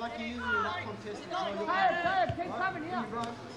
like you usually in that contest. Hey, keep coming here.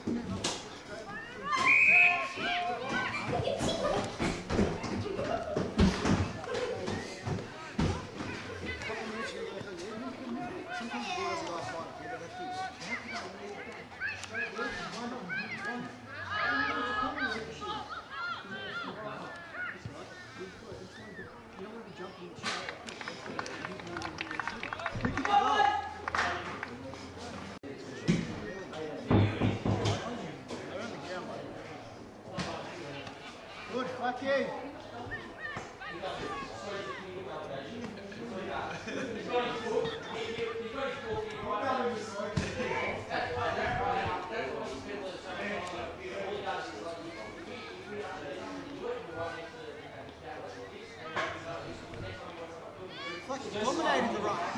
Good, fuck you. Fuck, he's dominating the run.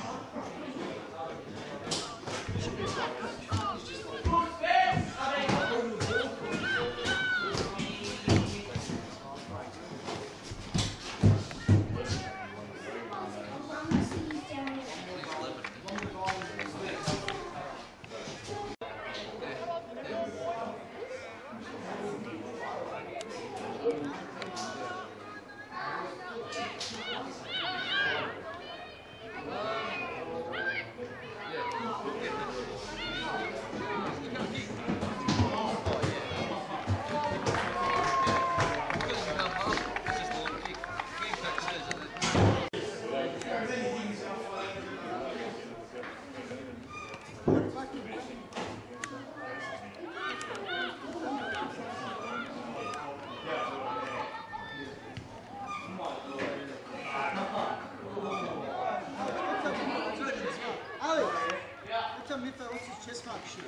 What's his chest mark shoot?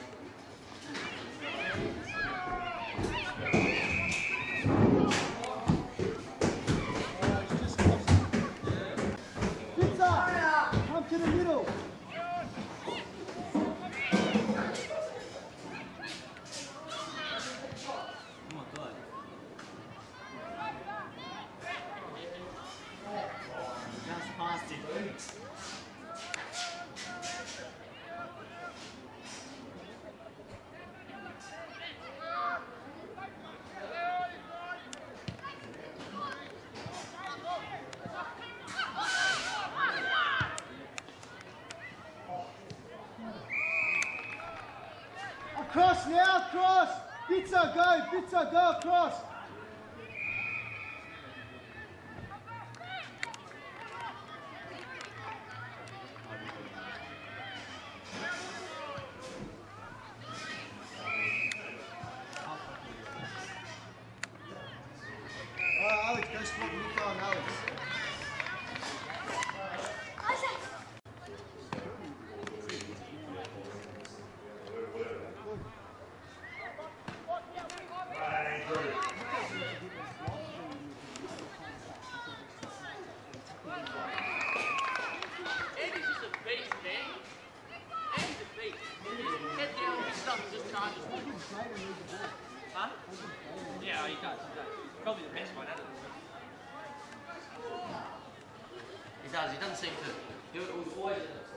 Pizza! Come to the middle! Oh my god. Just past it. Cross now, cross! Bitzer, go across! Alright, Alex, go spot Nico and Alex. Huh? Yeah, he does. Probably the best one out of them. He does. He doesn't seem to. He always.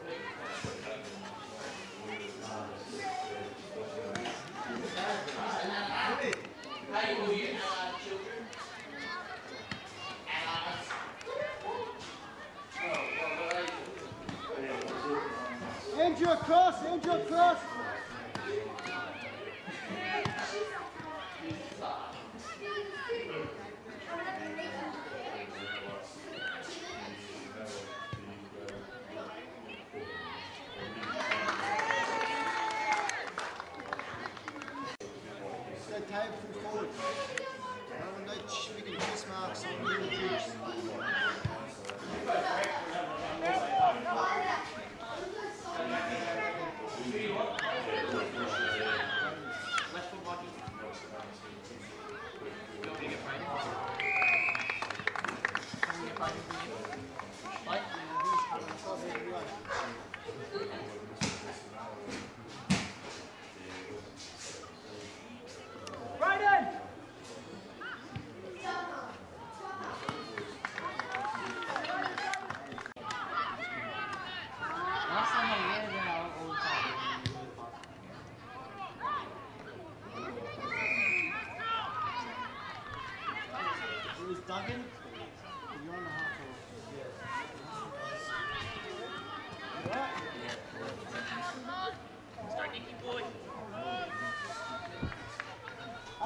Hey, will you children? Andrew across, Andrew across! Table from forward. No freaking chest marks on the troops.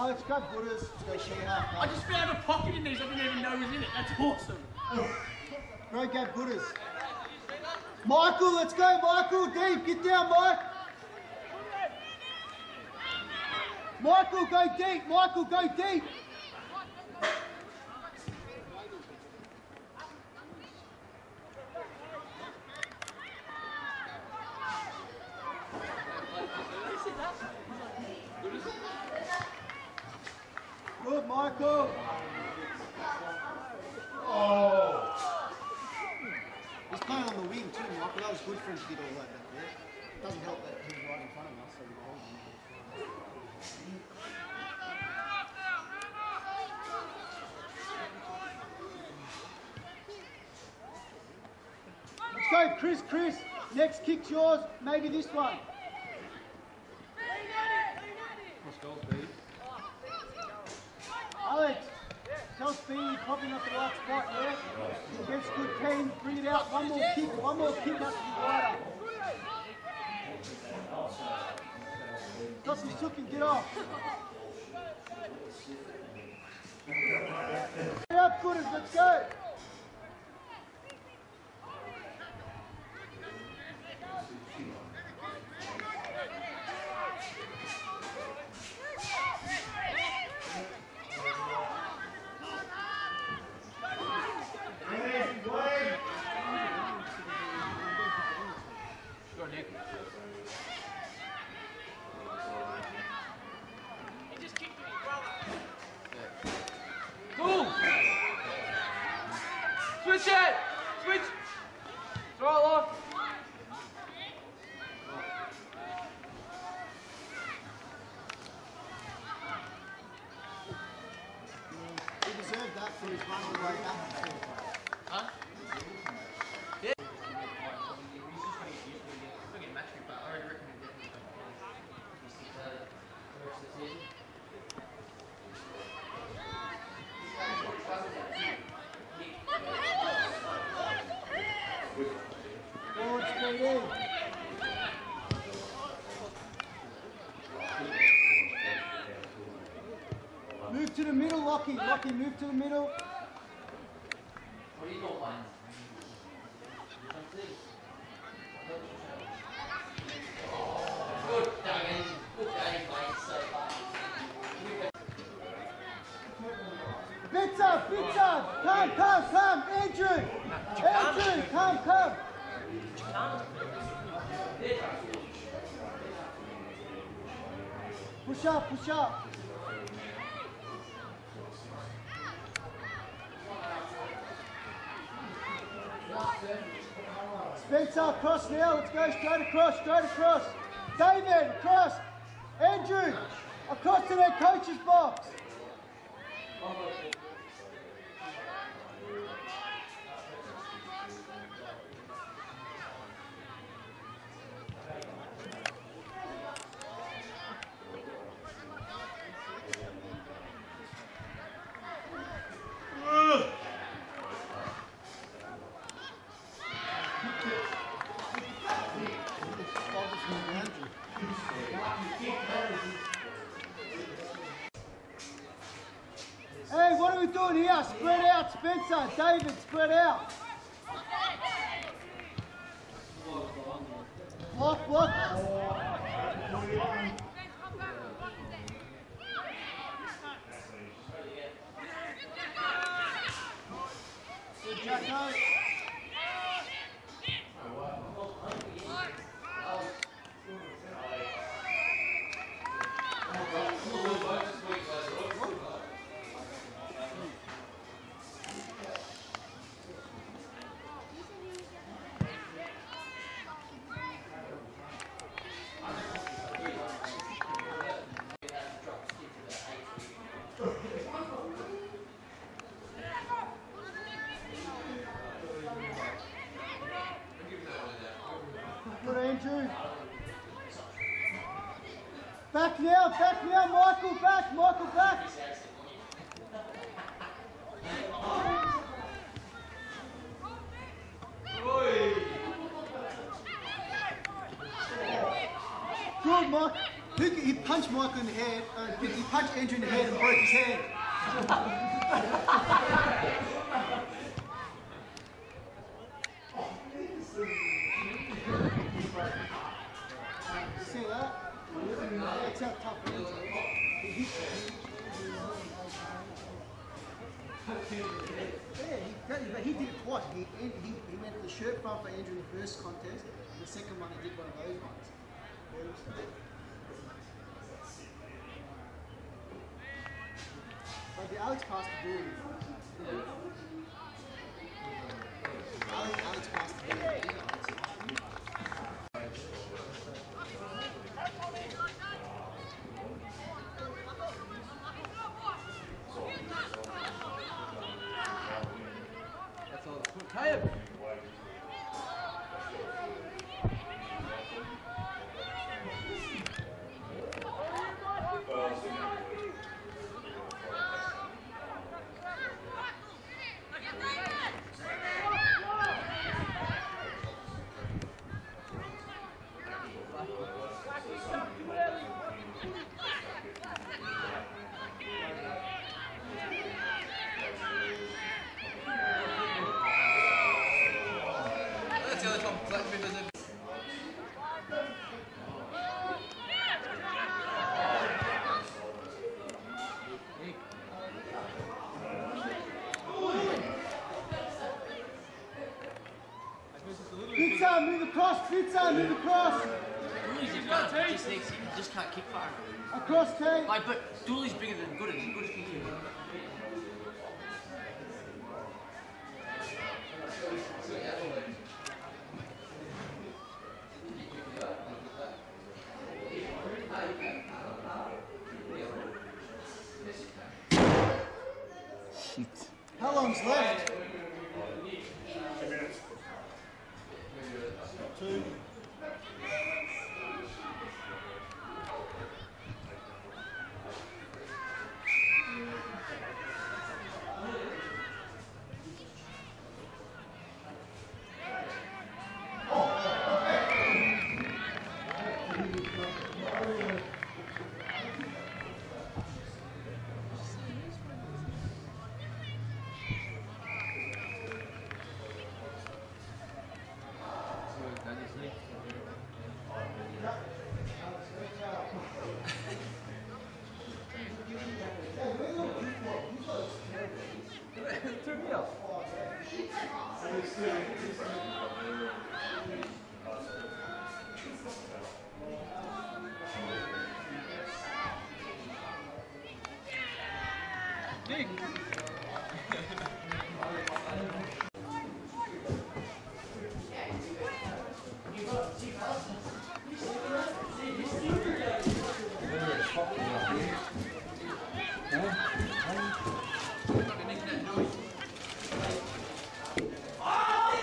let's go Buddhas. Let's go share half. I just found a pocket in these I didn't even know was in it. That's awesome. Great go Buddhas. Michael, let's go Michael. Deep, get down Mike. Michael, go deep. Michael, go deep. Good, Michael. Oh. He's playing on the wing too, Michael. That was good for him to get all that back there. Doesn't help that he's right in front of us, so we can hold him. Let's go, Chris, Chris. Next kick's yours. Maybe this one. Alex, tell Speedy probably not the right spot, yeah? Against good team, bring it out. One more kick up to be wider. Got some sook and get off. Get up, Gooders, let's go. Switch it! Switch! Throw it off! He deserved that for his run all the way back. Huh? Yeah. Move to the middle, Lockie. Lockie, move to the middle. What are you doing, mate? Good Duggan. Good game, mate, so far. Bitzer, come. Andrew, come. Push up. Spencer, across now. Let's go straight across. David, across. Andrew, across to their coach's box. Hey, what are we doing here? Spread out, Spencer. David, spread out. Block. Good, Jacko. Good, Andrew. Back now, Michael, back. Good, Mike. He punched Michael in the head. He punched Andrew in the head and broke his hand. See that? That's how tough it is. Yeah, he did it twice. He went to the shirt front for Andrew in the first contest, and the second one he did one of those ones. But the Alex passed the ball. Alex passed the ball. Pizza, move across, Pizza, move across. Dooley's just can't kick far enough. Across, Kate. Like, but Dooley's bigger than Gooders. Gooders can kick. How long's left? 2.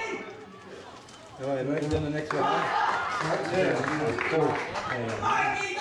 All right, right, then the next one. Yeah, cool.